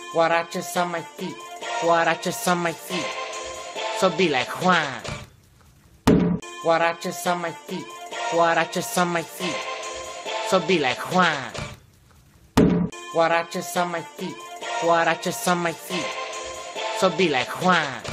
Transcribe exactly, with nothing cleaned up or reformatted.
Guarachas on my feet, guarachas on my feet. So be like Juan. Guarachas on my feet, guarachas on my feet. So be like Juan. Guarachas on my feet, guarachas on my feet. So be like Juan.